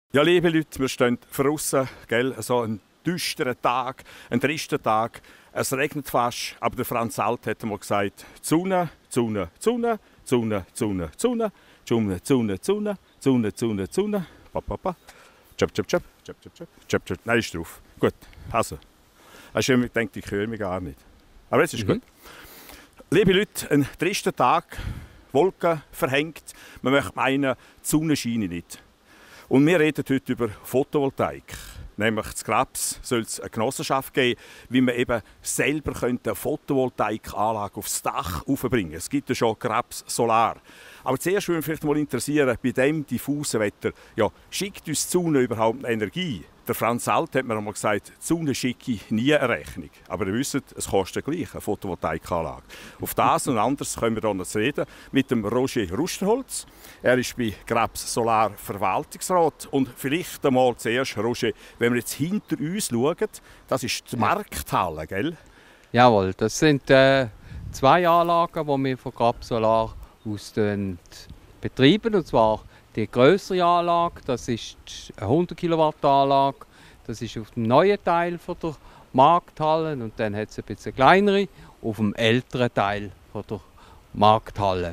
Ja, liebe Leute, wir stehen draussen, gell, so einen düsteren Tag, einen tristen Tag. Es regnet fast, aber der Franz Alt hat mal gesagt, Sonne, Sonne, Sonne, Sonne, Sonne, Sonne, Sonne, Sonne, Sonne, Sonne, Sonne, Sonne, Papa, Chop, chop, chop, chop, chop, chop, chop, chop. Nein, ist drauf. Gut, also. Hast du immer gedacht, ich höre mich gar nicht. Aber jetzt ist gut. Liebe Leute, ein trister Tag, Wolken verhängt. Man möchte meinen, die Sonne scheint nicht. Und wir reden heute über Photovoltaik. Nämlich in Grabs soll es eine Genossenschaft geben, wie man eben selber eine Photovoltaikanlage aufs Dach aufbringen könnte. Es gibt ja schon Grabs Solar. Aber zuerst würde mich vielleicht mal interessieren, bei diesem diffusen Wetter, ja, schickt uns die Sonne überhaupt Energie? Der Franz Alt hat mir einmal gesagt, die Sonne schicke nie eine Rechnung. Aber ihr wisst, es kostet gleich eine Photovoltaikanlage. Auf das und anderes können wir hier noch reden mit dem Roger Rusterholz. Er ist bei Grabs Solar Verwaltungsrat. Und vielleicht einmal zuerst, Roger, wenn wir jetzt hinter uns schauen, das ist die Markthalle, gell? Jawohl, das sind zwei Anlagen, die wir von Grabs Solar aus betreiben. Und zwar die grössere Anlage, das ist eine 100 Kilowatt Anlage, das ist auf dem neuen Teil von der Markthalle und dann hat es ein bisschen kleinere auf dem älteren Teil von der Markthalle.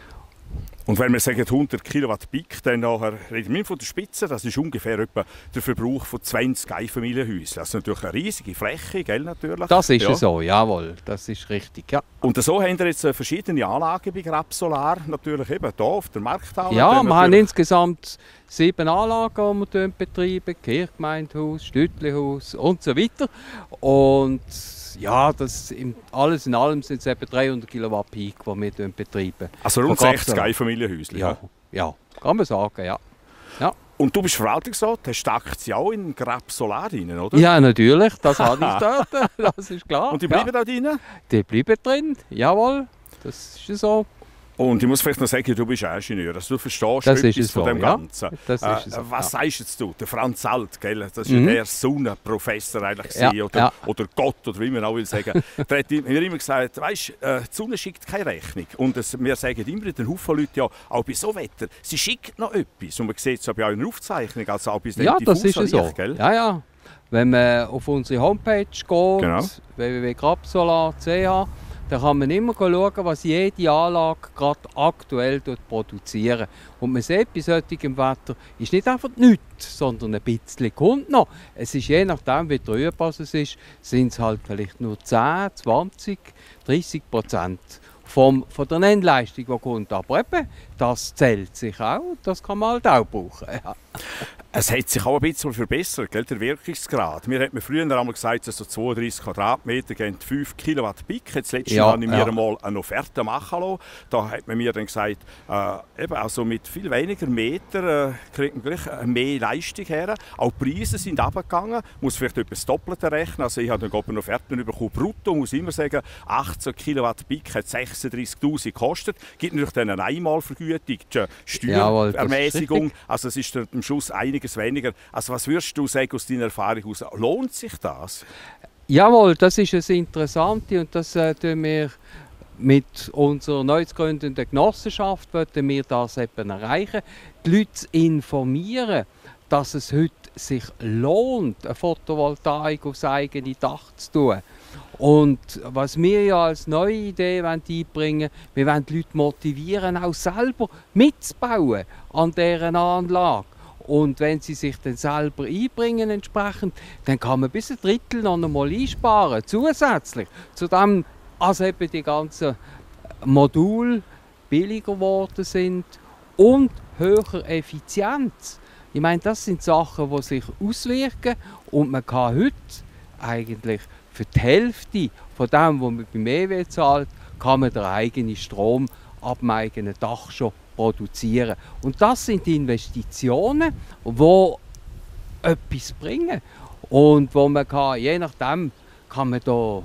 Und wenn wir sagen 100 Kilowatt Peak, dann nachher reden wir von der Spitze, das ist ungefähr etwa der Verbrauch von 20 Einfamilienhäusern. Das ist natürlich eine riesige Fläche, gell, natürlich. Das ist ja so, jawohl, das ist richtig, ja. Und so haben wir jetzt verschiedene Anlagen bei Grabs Solar, natürlich eben hier auf der Markthalle. Ja, wir haben insgesamt 7 Anlagen, die wir betreiben, Kirchgemeindehaus, Stütlihaus und so weiter. Und ja, alles in allem sind es eben 300 Kilowatt Peak, die wir betreiben. Also rund 60 Einfamilienhäuser. Ja, kann man sagen, ja. Und du bist Verwaltungsrat, hast die Aktien auch in Grabs Solar rein, oder? Ja, natürlich, das habe ich dort, das ist klar. Und die bleiben da drin? Die bleiben drin, jawohl, das ist so. Und ich muss vielleicht noch sagen, du bist Ingenieur, also du verstehst das etwas so, von dem Ganzen. Das ist so, was sagst jetzt du? Der Franz Alt, gell? Das ist ja der Sonnenprofessor eigentlich oder Gott, oder wie man auch will sagen. Der hat mir immer gesagt, weißt, die Sonne schickt keine Rechnung. Und wir sagen immer den Haufen Leute, ja, auch bei so Wetter, sie schickt noch etwas. Und man sieht es ja auch in der Aufzeichnung, also auch bei dem das ist Licht, so. Gell? Ja. Wenn man auf unsere Homepage geht, genau. www.grabsolar.ch, dann kann man immer schauen, was jede Anlage gerade aktuell produziert. Und man sieht, bei solchem Wetter ist nicht einfach nichts, sondern ein bisschen kommt noch. Es ist je nachdem, wie trüb es ist, sind es halt vielleicht nur 10, 20, 30% von der Nennleistung, die kommt. Aber eben, das zählt sich auch, das kann man halt auch brauchen. Ja. Es hat sich auch ein bisschen verbessert, gell, der Wirkungsgrad. Mir hat man früher einmal gesagt, dass so 32 Quadratmeter gehen 5 Kilowatt Peak. Jetzt letztes Jahr habe ich mir einmal eine Offerte machen lassen. Da hat man mir dann gesagt, eben also mit viel weniger Meter kriegt man gleich mehr Leistung her. Auch die Preise sind runtergegangen. Muss vielleicht etwas Doppelte rechnen. Also ich habe dann eine Offerte bekommen, brutto, muss immer sagen, 18 Kilowatt Peak hat 36'000 gekostet. Gibt natürlich dann eine Einmalvergütung, Steuerermäßigung. Also es ist dann am Schluss einiges weniger. Also was würdest du sagen aus deiner Erfahrung aus? Lohnt sich das? Jawohl, das ist das Interessante und das tun wir mit unserer neu zu gründenden Genossenschaft wollen wir das eben erreichen, die Leute zu informieren, dass es heute sich lohnt, eine Photovoltaik aufs eigene Dach zu tun. Und was wir ja als neue Idee einbringen wollen, wir wollen die Leute motivieren, auch selber mitzubauen an dieser Anlage. Und wenn sie sich dann selber einbringen entsprechend, dann kann man bis ein Drittel noch einmal einsparen, zusätzlich zu dem, als eben die ganzen Module billiger geworden sind und höher Effizienz. Ich meine, das sind Sachen, die sich auswirken und man kann heute eigentlich für die Hälfte von dem, was man beim EW zahlt, kann man den eigenen Strom ab dem eigenen Dach schon produzieren. Und das sind Investitionen, die etwas bringen. Und wo man kann, je nachdem kann man da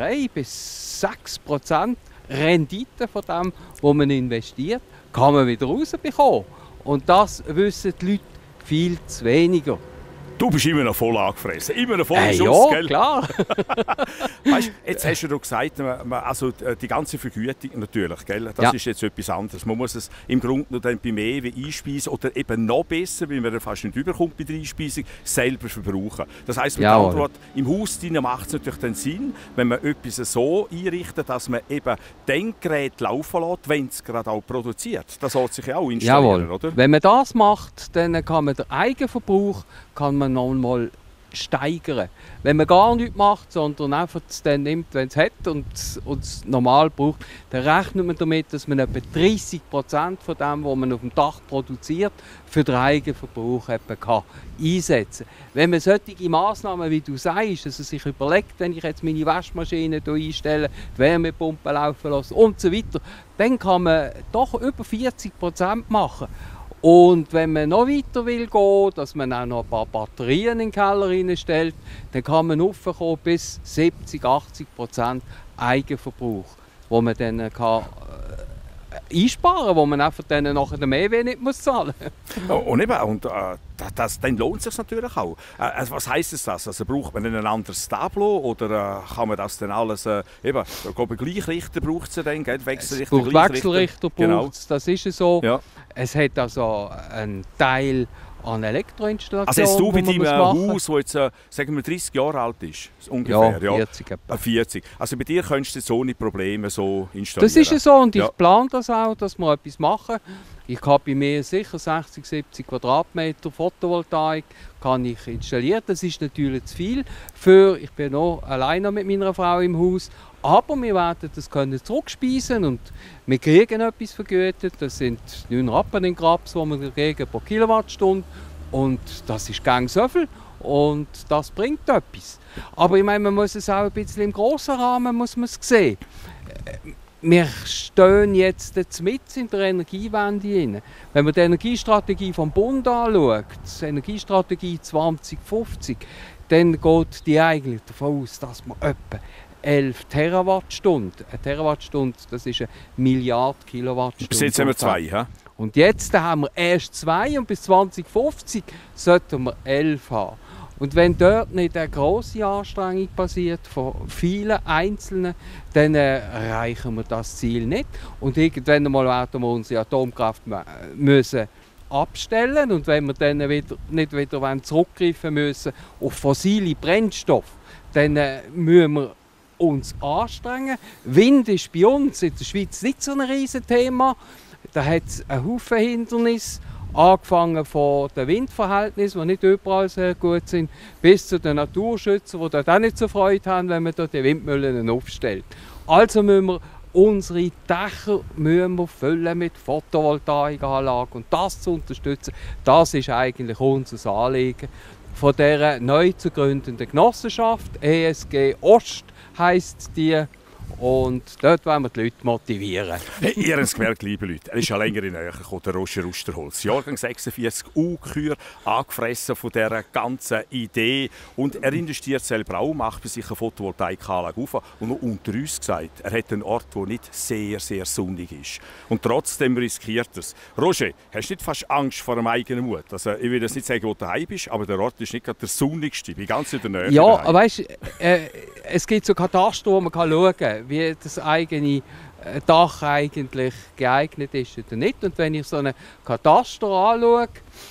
3-6% Rendite von dem, was man investiert, kann man wieder rausbekommen. Und das wissen die Leute viel zu weniger. Du bist immer noch voll angefressen, immer noch voll im Schuss, ja, gell? klar. Weißt, jetzt hast du doch gesagt, also die ganze Vergütung natürlich, gell? Das ist jetzt etwas anderes. Man muss es im Grunde noch dann beim EW einspeisen oder eben noch besser, weil man fast nicht überkommt bei der Einspeisung, selber verbrauchen. Das heisst, mit anderen Worten, im Haus macht es natürlich dann Sinn, wenn man etwas so einrichtet, dass man eben den Gerät laufen lässt, wenn es gerade auch produziert. Das sollte sich ja auch installieren, oder? Wenn man das macht, dann kann man den Eigenverbrauch noch mal steigern. Wenn man gar nichts macht, sondern einfach es dann nimmt, wenn es hat und es normal braucht, dann rechnet man damit, dass man etwa 30% von dem, was man auf dem Dach produziert, für den Eigenverbrauch einsetzen kann. Wenn man solche Massnahmen, wie du sagst, also sich überlegt, wenn ich jetzt meine Waschmaschine einstelle, die Wärmepumpe laufen lasse und so weiter, dann kann man doch über 40% machen. Und wenn man noch weiter will gehen, dass man auch noch ein paar Batterien in den Keller reinstellt, dann kann man hochkommen bis 70–80% Eigenverbrauch, wo man dann einsparen kann, wo man einfach dann nachher den Mehrwert nicht zahlen muss. Und eben, dann lohnt es sich natürlich auch. Also was heisst das? Also braucht man ein anderes Tableau oder kann man das dann alles, Gleichrichter braucht es dann, Wechselrichter, es braucht Wechselrichter, genau. Das ist so. Ja. Es hat also einen Teil an Elektroinstallation. Also jetzt du bei deinem Haus, das jetzt, sagen wir, 30 Jahre alt ist, ungefähr. Ja, 40 etwa. 40. Also bei dir könntest du so ohne Probleme so installieren. Das ist ja so und ich plane das auch, dass wir etwas machen. Ich habe bei mir sicher 60–70 Quadratmeter Photovoltaik kann ich installieren. Das ist natürlich zu viel. Ich bin noch alleine mit meiner Frau im Haus. Aber wir werden das können zurückspeisen und wir kriegen etwas vergütet. Das sind 9 Rappen in Grabs, die wir kriegen pro Kilowattstunde. Und das ist gang so viel und das bringt etwas. Aber ich meine, man muss es auch ein bisschen im grossen Rahmen muss man es sehen. Wir stehen jetzt mit in der Energiewende rein. Wenn man die Energiestrategie vom Bund anschaut, die Energiestrategie 2050, dann geht die eigentlich davon aus, dass man etwa 11 Terawattstunden. Eine Terawattstunde, das ist 1 Milliarde Kilowattstunde. Bis jetzt haben wir 2, ja? Und jetzt haben wir erst 2 und bis 2050 sollten wir 11 haben. Und wenn dort nicht eine grosse Anstrengung passiert von vielen Einzelnen, dann erreichen wir das Ziel nicht. Und irgendwann einmal werden wir unsere Atomkraft müssen abstellen. Und wenn wir dann nicht wieder zurückgreifen müssen auf fossile Brennstoffe, dann müssen wir uns anstrengen. Wind ist bei uns in der Schweiz nicht so ein riesiges Thema. Da hat es einen Haufen Hindernisse. Angefangen von den Windverhältnissen, die nicht überall sehr gut sind, bis zu den Naturschützern, die dort auch nicht so Freude haben, wenn man dort die Windmühlen aufstellt. Also müssen wir unsere Dächer füllen mit Photovoltaikanlagen. Und das zu unterstützen, das ist eigentlich unser Anliegen. Von dieser neu zu gründenden Genossenschaft, ESG Ost heisst die. Und dort wollen wir die Leute motivieren. Ihr habt es gemerkt, liebe Leute, er ist schon länger in Nähe gekommen, der Roger Rusterholz. Jahrgang 46, Ungeheuer, angefressen von dieser ganzen Idee. Und er investiert selber auch, macht bei sich eine Photovoltaikanlage auf. Und noch unter uns gesagt, er hat einen Ort, der nicht sehr, sehr sonnig ist. Und trotzdem riskiert er es. Roger, hast du nicht fast Angst vor dem eigenen Mut? Also, ich will jetzt nicht sagen, wo du daheim bist, aber der Ort ist nicht gerade der sonnigste, ich bin ganz in der Nähe. Ja, weißt du, es gibt so Kataster, wo man schauen kann, wie das eigene Dach eigentlich geeignet ist oder nicht. Und wenn ich so einen Kataster anschaue,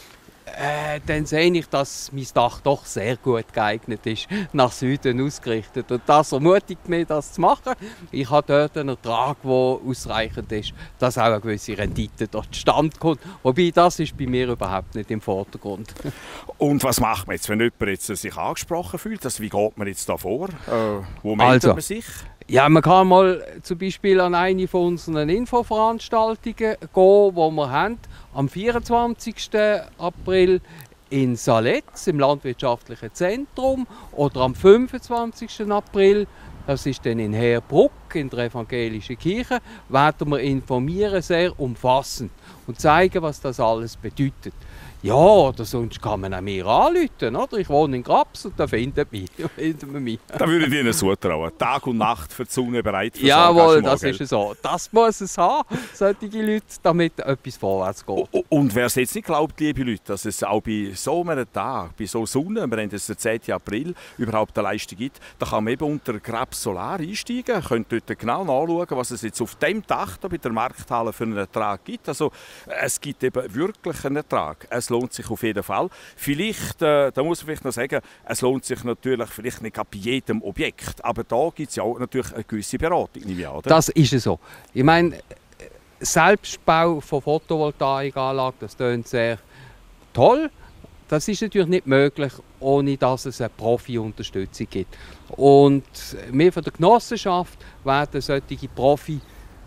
dann sehe ich, dass mein Dach doch sehr gut geeignet ist, nach Süden ausgerichtet. Und das ermutigt mich, das zu machen. Ich habe dort einen Ertrag, der ausreichend ist, dass auch eine gewisse Rendite dort zustande kommt. Wobei, das ist bei mir überhaupt nicht im Vordergrund. Und was macht man jetzt, wenn jemand jetzt sich angesprochen fühlt? Also, wie geht man jetzt da vor? Wo meldet man sich? Ja, man kann mal zum Beispiel an eine von unseren Infoveranstaltungen gehen, die wir haben. Am 24. April in Saletz im Landwirtschaftlichen Zentrum oder am 25. April, das ist dann in Herbruck in der Evangelischen Kirche, werden wir informieren, sehr umfassend und zeigen, was das alles bedeutet. Ja, oder sonst kann man auch mir anrufen, oder? Ich wohne in Grabs und da findet man mich. Da würde ich Ihnen zutrauen. Tag und Nacht für die Sonne bereit für Jawohl, Engagement, das gell? ist so. Das muss es haben, solche Leute, damit etwas vorwärts geht. Und wer es jetzt nicht glaubt, liebe Leute, dass es auch bei so einem Tag, bei so Sonne, wir haben jetzt den 10. April, überhaupt eine Leistung gibt, da kann man eben unter Grabs Solar einsteigen, könnt dort genau nachschauen, was es jetzt auf dem Dach da bei der Markthalle für einen Ertrag gibt. Also es gibt eben wirklich einen Ertrag. Es lohnt sich auf jeden Fall. Vielleicht, da muss man vielleicht noch sagen, es lohnt sich natürlich vielleicht nicht bei jedem Objekt, aber da gibt es ja auch natürlich eine gewisse Beratung, nehme ich an, oder? Das ist es so. Ich meine, Selbstbau von Photovoltaikanlagen, das klingt sehr toll. Das ist natürlich nicht möglich, ohne dass es eine Profi-Unterstützung gibt. Und wir von der Genossenschaft werden solche Profi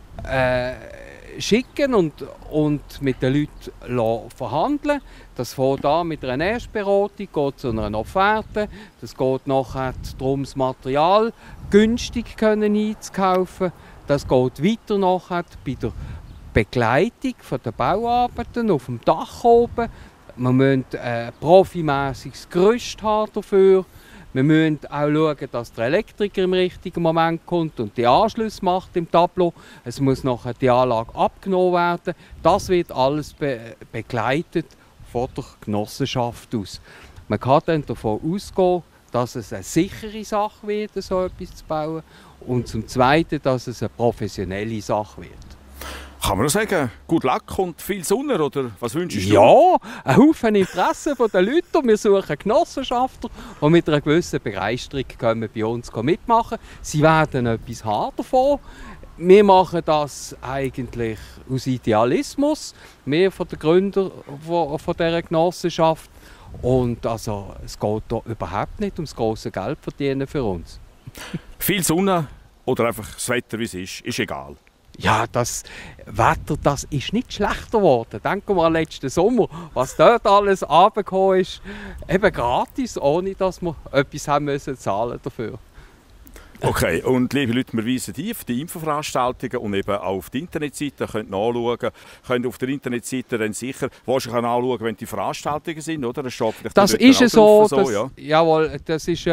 schicken und mit den Leuten verhandeln. Das fängt an mit einer Erstberatung, geht zu einer Offerte. Das geht nachher darum, das Material günstig einzukaufen. Das geht weiter nachher bei der Begleitung der Bauarbeiten auf dem Dach oben. Wir müssen ein profimäßiges Gerüst haben dafür. Wir müssen auch schauen, dass der Elektriker im richtigen Moment kommt und die Anschlüsse macht im Tableau. Es muss nachher die Anlage abgenommen werden. Das wird alles begleitet von der Genossenschaft aus. Man kann dann davon ausgehen, dass es eine sichere Sache wird, so etwas zu bauen. Und zum Zweiten, dass es eine professionelle Sache wird. Kann man noch sagen, gut Luck und viel Sonne, oder was wünschst du? Ja, ein Haufen Interesse von den Leuten. Wir suchen Genossenschafter, die mit einer gewissen Begeisterung können bei uns mitmachen. Sie werden etwas haben davon. Wir machen das eigentlich aus Idealismus. Wir von den Gründern von dieser Genossenschaft. Und also, es geht hier überhaupt nicht ums grosse Geld verdienen für uns. Viel Sonne oder einfach das Wetter, wie es ist egal. Ja, das Wetter, das ist nicht schlechter geworden. Denken wir an letzten Sommer, was dort alles runtergekommen ist. Eben gratis, ohne dass wir etwas haben müssen zahlen dafür. Okay, und liebe Leute, wir weisen auf die Infoveranstaltungen und eben auch auf die Internetseite. Ihr könnt nachschauen, könnt auf der Internetseite dann sicher wahrscheinlich anschauen, wenn die Veranstaltungen sind, oder? Das steht vielleicht Das dort ist auch so, drauf, das, ja. jawohl, das ist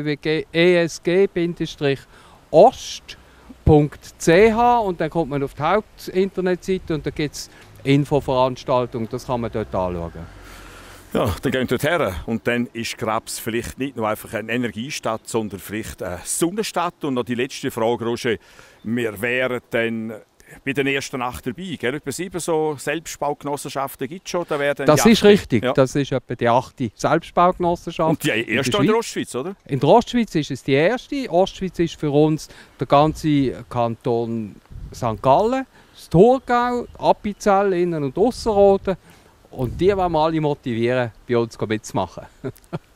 www.esg-ost.ch und dann kommt man auf die Hauptinternetseite und da gibt es Infoveranstaltungen, das kann man dort anschauen. Ja, dann gehen wir dort her und dann ist Grabs vielleicht nicht nur einfach eine Energiestadt, sondern vielleicht eine Sonnenstadt. Und noch die letzte Frage, Roger, wir wären dann bei den ersten 8 dabei, gell? Etwa 7 so Selbstbaugenossenschaften gibt es schon. Da wäre dann Das die ist 8. richtig, Ja. das ist etwa die 8. Selbstbaugenossenschaft. Und die erste in der Ostschweiz, oder? In der Ostschweiz ist es die erste. Ostschweiz ist für uns der ganze Kanton St. Gallen, das Thurgau, Appenzell, Innen- und Ausserrhoden. Und die wollen wir alle motivieren, bei uns mitzumachen.